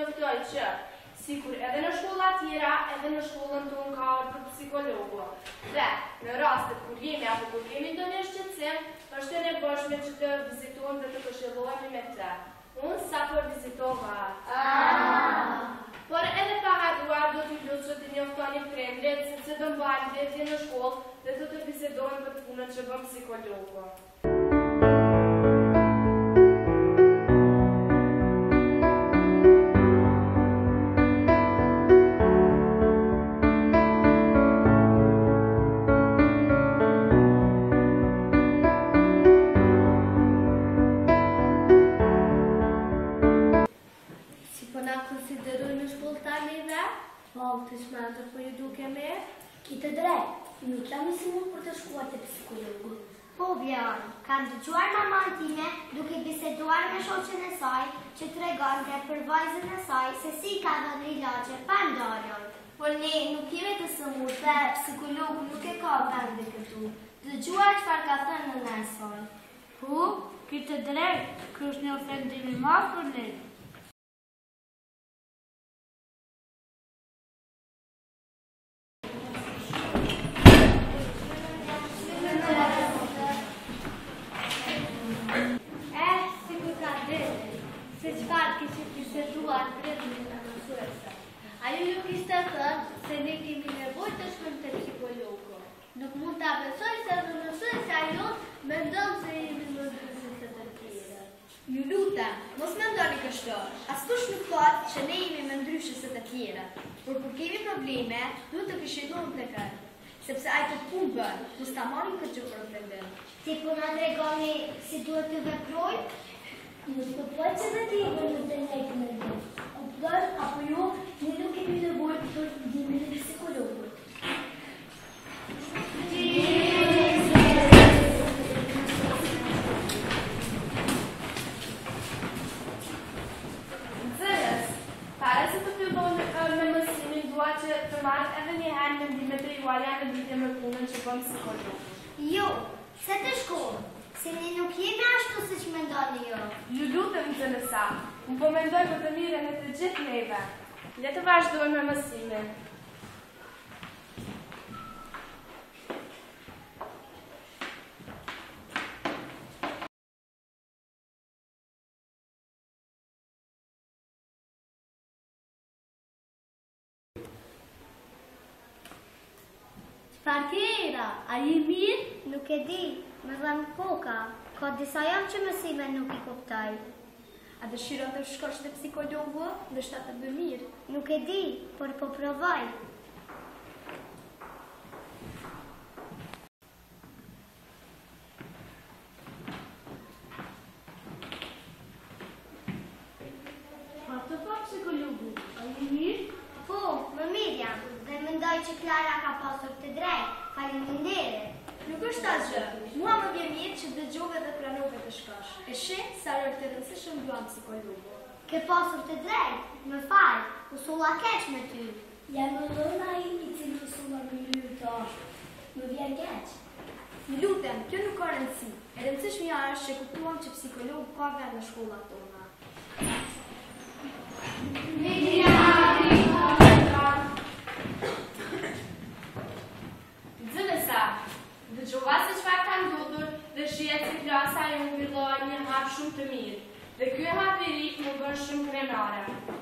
kujtoj që sikur edhe në shkolla tjera, edhe në shkollën tonë ka për psikologu. Dhe në rastet kur jemi apo kur kemi ndonjë shqetësim, është e nevojshme që të vizitojmë dhe të këshillohemi me të. Unë sapo vizitova. Por edhe pa harruar do t'i lutem që të njoftoni prindrit sepse do mbajnë vetje në shkollë dhe do të bisedojmë për punën që bën psikologu. Të shmendër për ju duke me? Kitë drejt, nuk jam i simur për të shkuar të psikologu. Po, Bjorn, kam dëgjuar mamën time duke biseduar me shoqen e saj që tregonte për vajzën e saj se si ka dhënë ilaqe pa ndarjen. Por ne nuk jemi të sëmur dhe psikologu nuk e ka vende këtu. Dëgjuar çfarë ka thënë nëna e saj. Po, kitë drejt, ky është një ofendim i madh për ne. Ajo ju kishte thënë se ne kemi nevojë të shkojmë te psikologu. Nuk mund ta besoj se do të mësoj se ajo mendon se jemi më ndryshe se të tjerë. Ju lutem, mos mendoni kështu. Askush nuk thotë që ne jemi më ndryshe se të tjerët. Por kur kemi probleme, duhet të këshillojmë tek ai. Sepse ai të punë bën, mos ta marrim këtë gjë për problem. Ti po na tregoni si duhet të veprojmë? Nuk të po që dhe ti në të nejtë me dhe. Apo ju, ne nuk kemi nevojë për ndihmën e psikologut. Nxënës, para se të fillojmë me mësimin, dua që të marrë edhe një herë mendimet e juaja në lidhje me punën që bën psikologu. Jo, se të shkollë. Se ne nuk jemi ashtu siç mendoni ju. Ju lutem nxënësa, unë po mendoj për të mirën e të gjithë neve. Le të vazhdojmë me mësimin. Çfarë kera? A je mirë? Nuk e di, më dham koka. Ka disa jam që mësime nuk i kuptoj. A dëshiron të shkosh te psikologu? Ndoshta të bëj mirë. Nuk e di, por po provoj. Pa të pa psikologu, a je mirë? Po, më mirë jam. Dhe mendoj që Klara ka pasur të drejtë. Faleminderit. Nuk është asgjë. Mua më vjen mirë që dëgjove dhe pranove të shkosh. E sheh sa është e rëndësishme luan psikologu. Ke pasur të drejtë. Më fal, u sulla keq me ty. Jam në lona i cili sulla me lyta. Më vjen keq. Ju lutem, kjo nuk ka rëndësi. E rëndësishmja është që kuptuam që psikologu ka vend në shkollat tona. Nxënësa, dëgjova se çfarë ka ndodhur dhe shihet se klasa ju mbylloi një hap shumë të mirë. Dhe ky hap i ri më bën shumë krenare.